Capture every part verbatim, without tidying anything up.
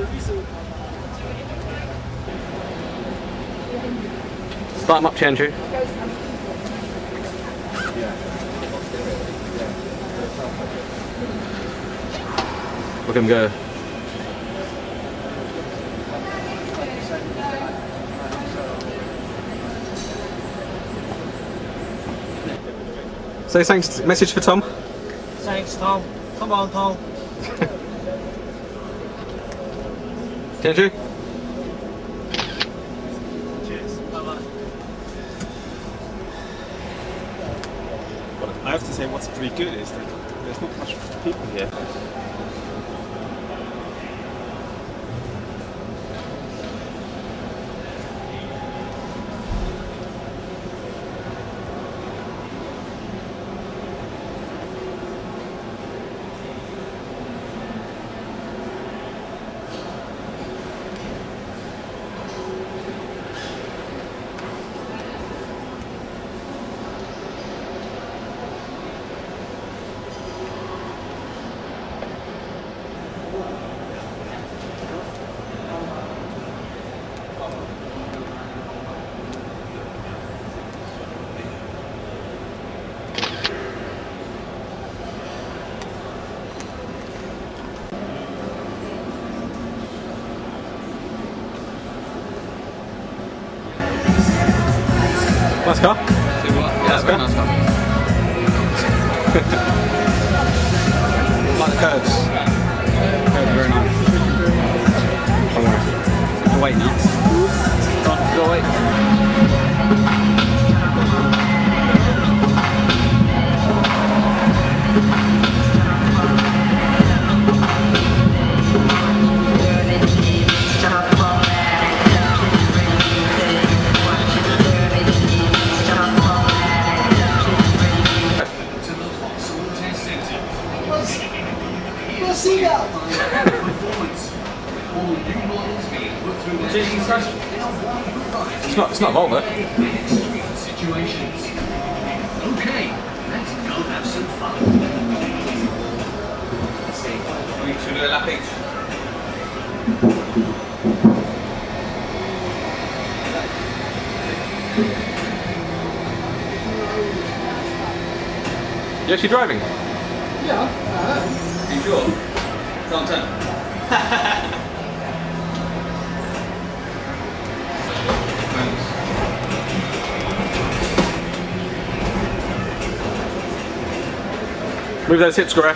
Start him up, Chandru. Look him go. Say thanks, message for Tom. Thanks, Tom. Come on, Tom. Chandru? Cheers. Bye-bye. I have to say what's pretty good is that there's not much people here. Nice car? Yeah, it's very nice car. Like the curves. Very, very nice. Go wait now. Go on, go wait. It's not, it's not Volvo. Situations. Okay, let's go have some fun. We should do a lap each. You actually driving? Yeah. Are you sure? Don't turn. Move those hips, Greg.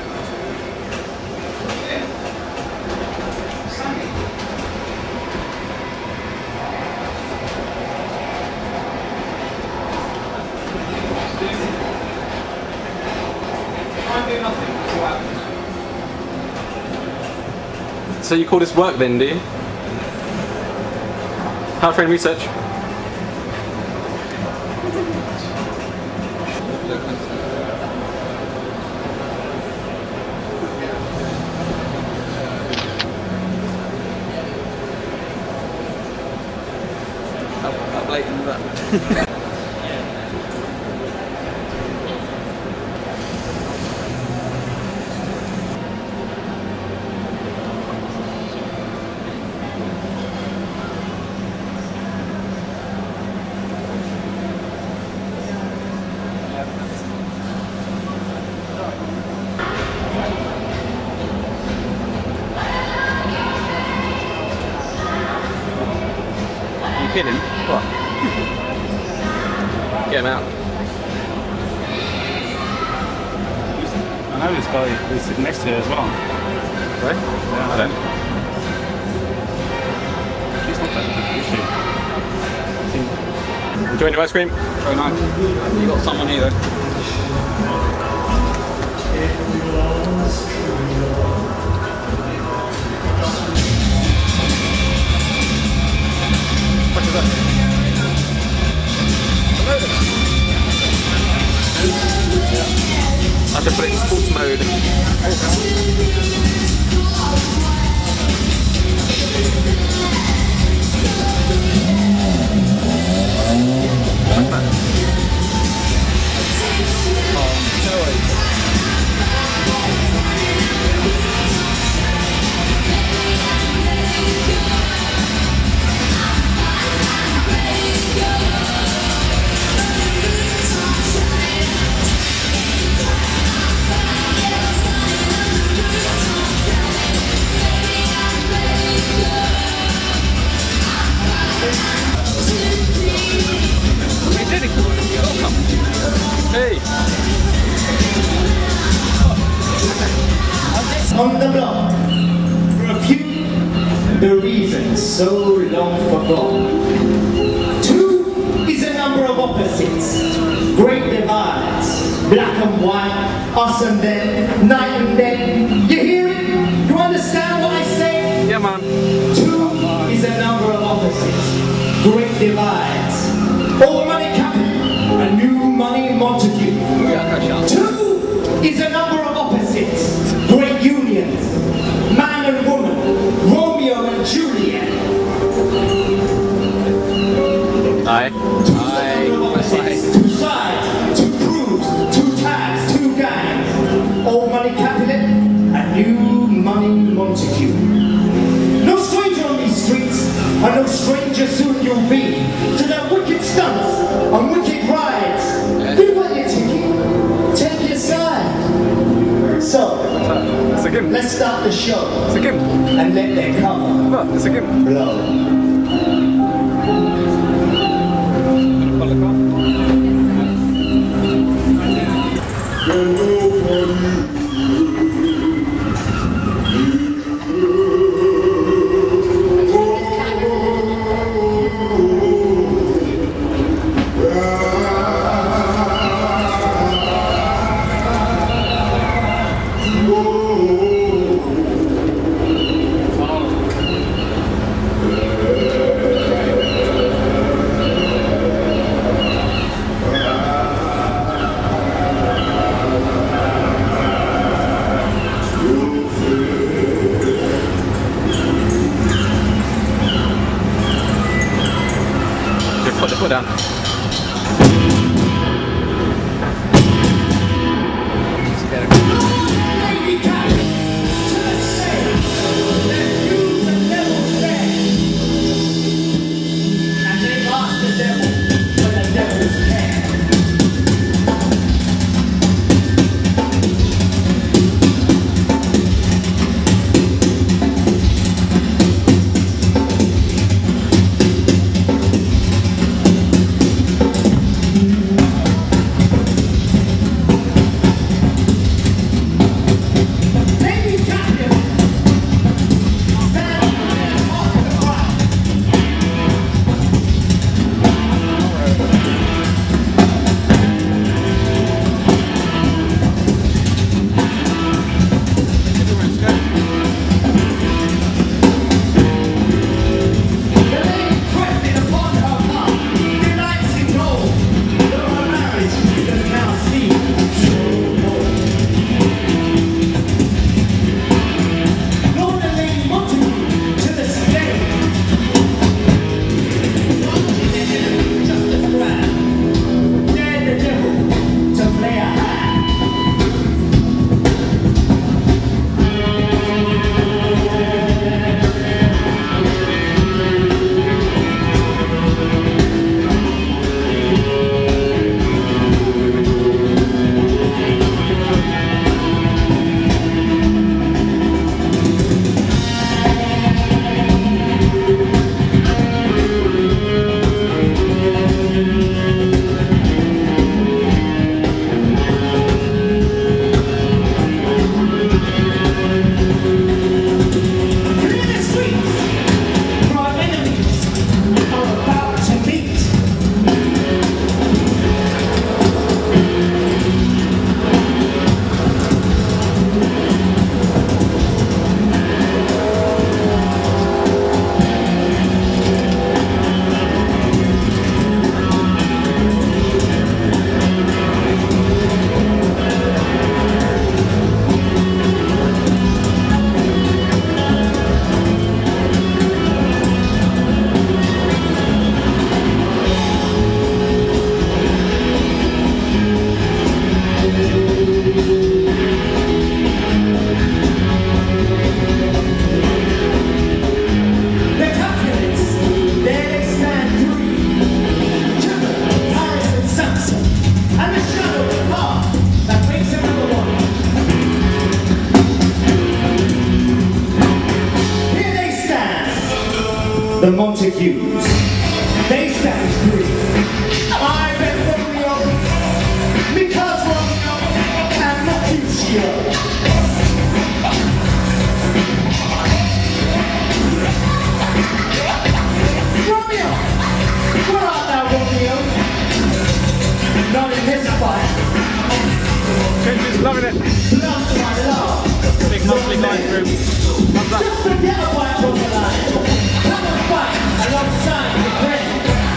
So you call this work then, do you? Powertrain research. How blatant is that? Are you kidding? What? Get him out. I know this guy who's sitting next to her as well. Right? Yeah, I don't. She's not that good, is she? Enjoying your ice cream? Very nice. You got someone here though. What is that? I have to put it in sports mode. on the block. For a few, the reason so long forgot. Two is a number of opposites, great divides, black and white, us and them, night and day. You hear it? You understand what I say? Yeah, man. Two is a number of opposites, great divides, old money capital, a new money Montague. Two is a number of opposites, great unions, man and woman, Romeo and Juliet. Aye. Aye. Two sides, two crews, two tags, two gangs, old money capital, a new money Montague. No stranger on these streets, and no stranger soon you'll be to their wicked stunts and wicked rides. You want your ticket? Take your side. So, It's a game. let's start the show It's a game. and let their cover Look, it's a game. blow. Just put the foot down. Lady Cat, to the stage, let you the devil stand. And they ask the devil for the devil's hand. Lady Captain, stand and walk the crowd. The lady twisted upon her heart, delights in gold, though her marriage does now seem so cold. Lord and Lady Montague to the stage. Just as grand, dare the devil to play a hand. Clear the streets, for our enemies are about to meet. The Capulets, there they stand three. Chipper, Harris and Sampson, and the shadow of the car that makes another one. Here they stand, the Montagues. They stand three. I bet Romeo, because Romeo and Mercutio. not in this fight. Kenji's loving it. Love to my love. Big monthly guys group. Thumbs up. Just forget a fight on the line. Come and fight alongside your friend.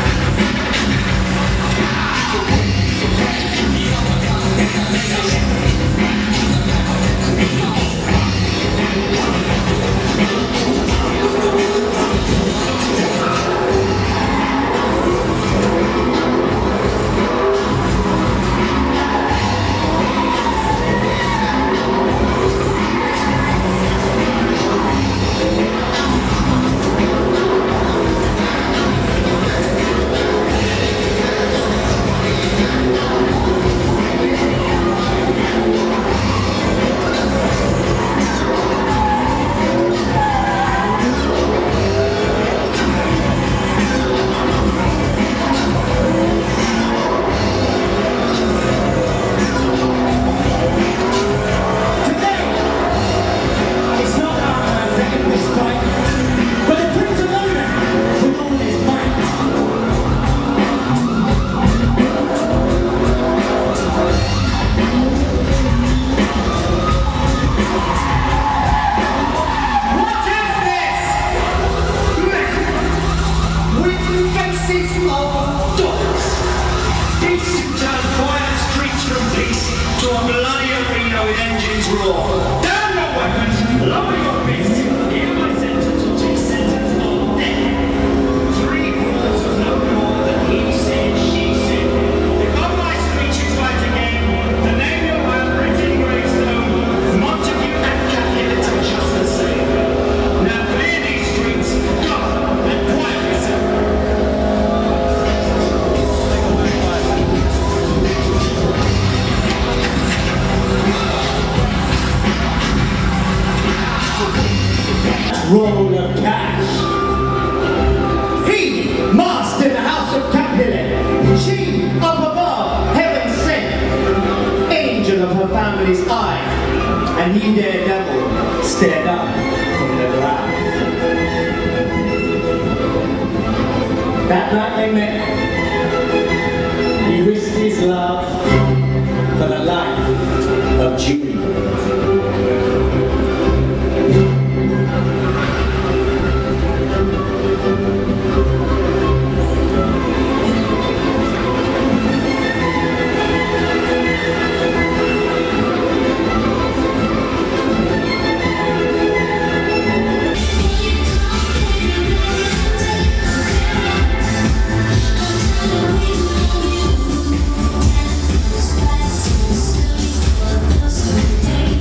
Roll of cash. He, masked in the house of Capulet. She, up above, heaven sent. Angel of her family's eye. And he, daredevil, stared up from the ground. That night they met. He risked his love for the life of Julie. Thank you.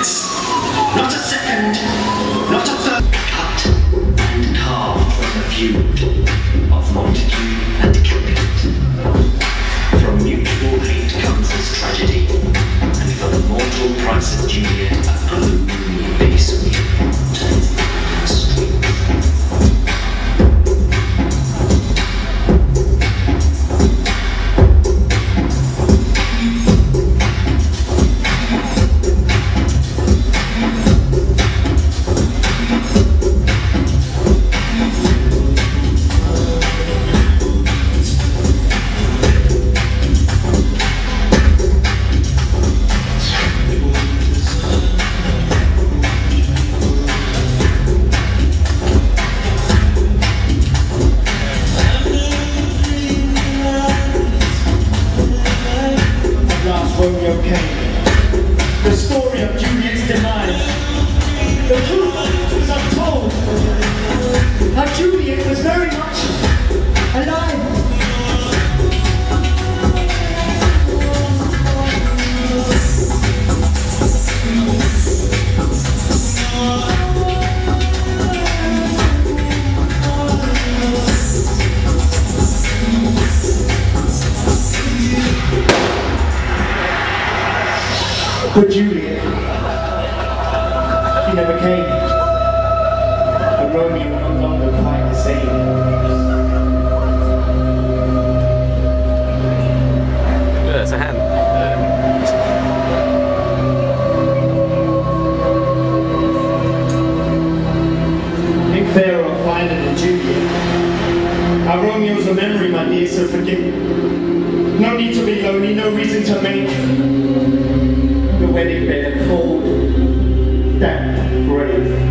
minutes. Not a second. Not a third. Cut and carved from the feud of Montague and Capulet. From mutual hate comes this tragedy, and for the mortal price of Juliet, a gloomy base we want. Strength. Romeo came. The story of Juliet's demise. The truth was untold. How Juliet was very much alive. But Juliet, she never came, and Romeo no longer quite the same. Yeah, it's a hand. Nick Pharaoh finer than Juliet. Our Romeo's a memory, my dear, so forgive me. No need to be lonely, no reason to make the wedding bed a cold, damp grave.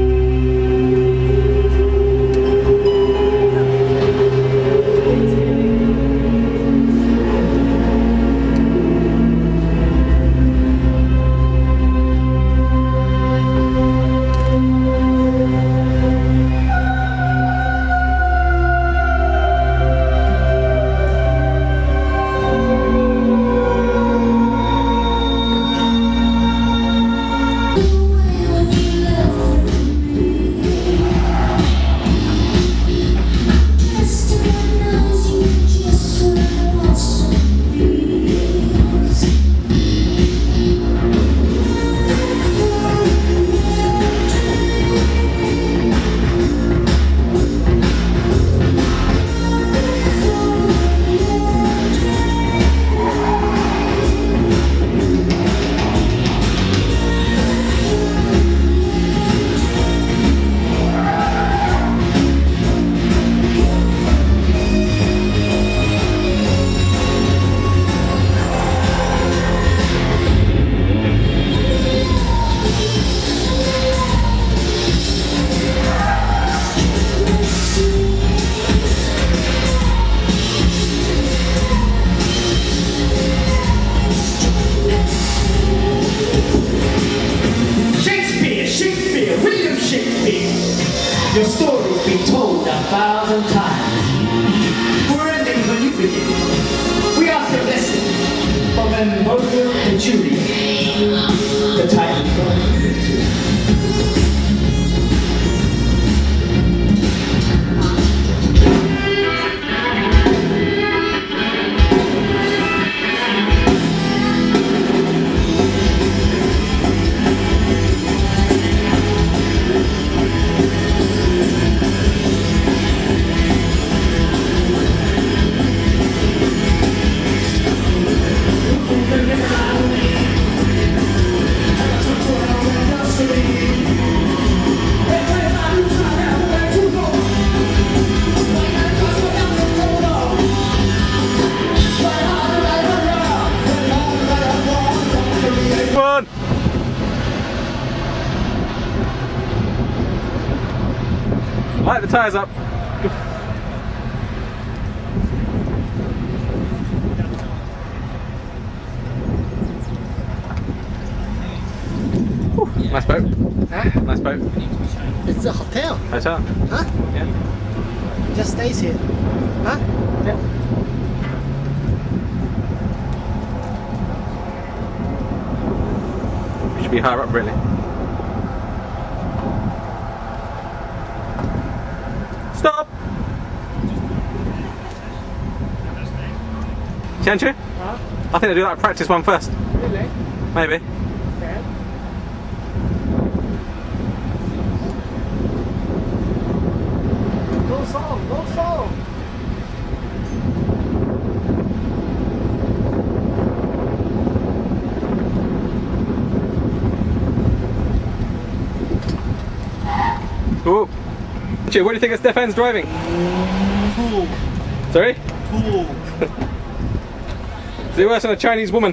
Your story's been told a thousand times. We're ending when you begin. We ask a blessing from them Romeo and Juliet, the Titans going Light the tyres up. Whew, nice boat. Huh? Nice boat. It's a hotel. Hotel. Huh? Yeah. It just stays here. Huh? Yeah. should be higher up, really. Stop! Tianchu? Huh? I think they do that practice one first. Really? Maybe. Okay. Go song, go song. Ooh. Tianchu, what do you think of Stefan's driving? Cool. Sorry? Cool. Is he worse than a Chinese woman?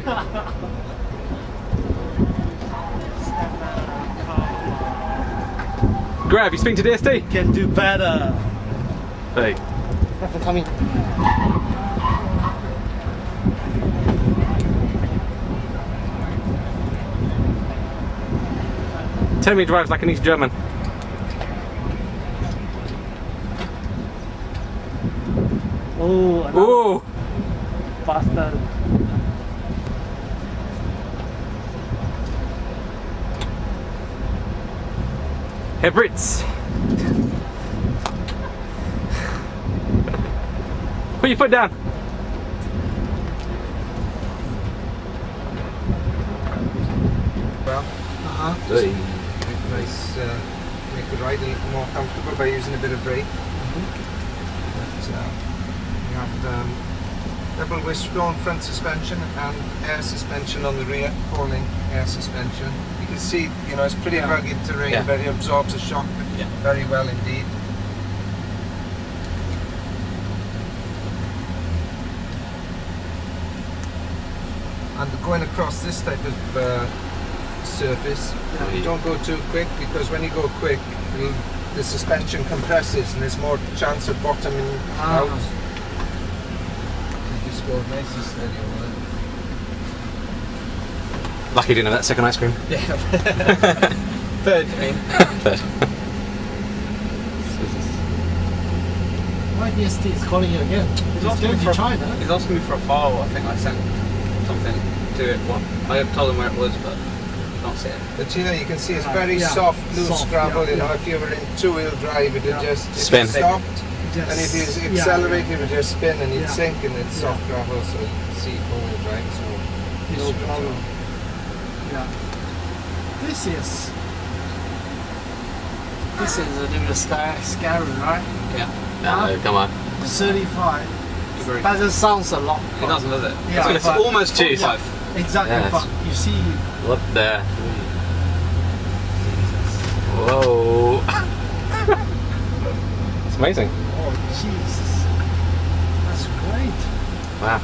Grab, you speaking to D S T? Can do better. Hey. Stefan, come in. Tell me he drives like an East German. Oh, another Ooh! bastard. Herr Brits! Put your foot down! Well, Uh-huh. make a nice, uh, make the ride a little more comfortable by using a bit of brake. But, uh, you have um, double wishbone front suspension and air suspension on the rear, four-link air suspension. You can see, you know, it's pretty Yeah. rugged terrain, Yeah. but it absorbs the shock Yeah. very well indeed. And going across this type of uh, surface, Yeah. don't go too quick, because when you go quick, it'll, the suspension compresses and there's more chance of bottoming Ah. out. You just go nice and steady over there. Lucky you didn't have that second ice cream. Third, I mean. Third. Why D S T is calling you again? He's He's asking going me to for China. He's asking me for a file. I think I sent something to it. What I have told him where it was, but I can't see it. But you know, you can see it's Right, very yeah. soft, loose Soft, gravel. yeah, you know, yeah. if you were in two-wheel drive, it'd Yeah. just if Spin. it stopped, Just, and if you yeah, accelerate, yeah. it would just spin and you'd Yeah. sink, and it's Yeah. soft gravel, so you can see four-wheel drive. So No issue at problem. all. Yeah. This is this is a little bit sky scary, right? Yeah, No, come on. thirty-five. agree. Doesn't sound a lot. It doesn't, does it? Yeah, it's but- almost Jeez. forty-five. Exactly, Yes. but you see, Look there. Whoa. It's amazing. oh Jesus, that's great. Wow.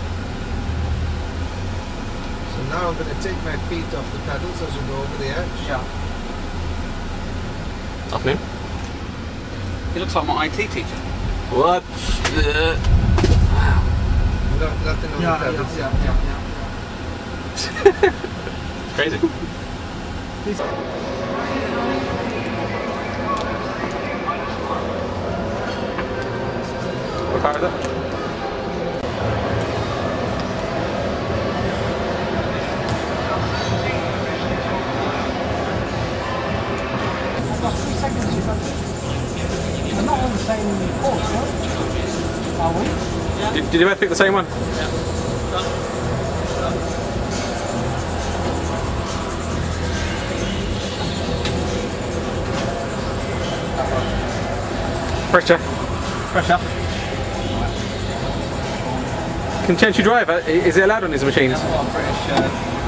So now I'm going to take my feet off the pedals as we go over the edge. Yeah. Afternoon. He looks like my I T teacher. What? the- No, nothing on Yeah, the yeah, pedals. yeah, yeah, yeah. Crazy. This, What car is it? about three seconds, you got We're not on the same course, right? Are we? Did, did you both pick the same one? Pressure. Pressure. Can Tianchu drive it? Is it allowed on his machines? Well, British. Uh,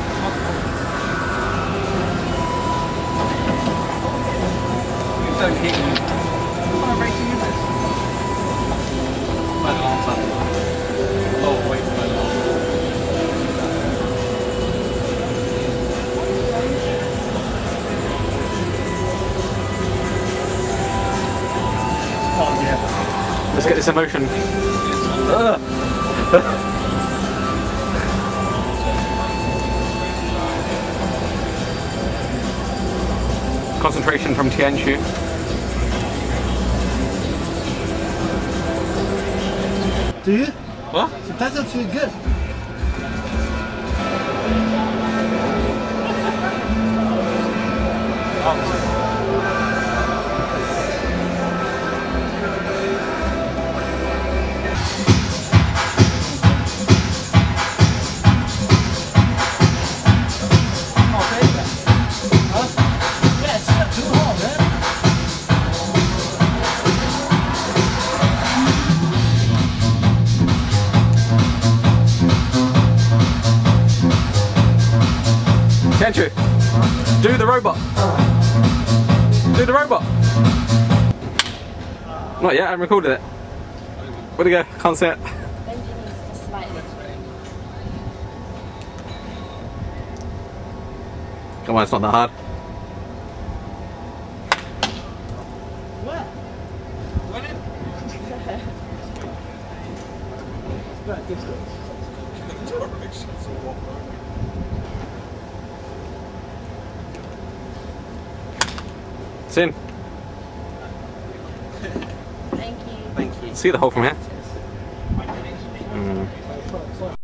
you don't heat them. What kind of racing is this? Further on, oh, wait, further on. Oh yeah. Let's get this emotion. Ugh. Concentration from Tianchu. Do you? What? It doesn't feel good. Andrew, do the robot. Do the robot. Not yet, I haven't recorded it. Where'd it go? Can't see it. Come on, it's not that hard. Where? Right, distance. It's in. Thank you. Thank you. See the hole from here. Cheers. Mm.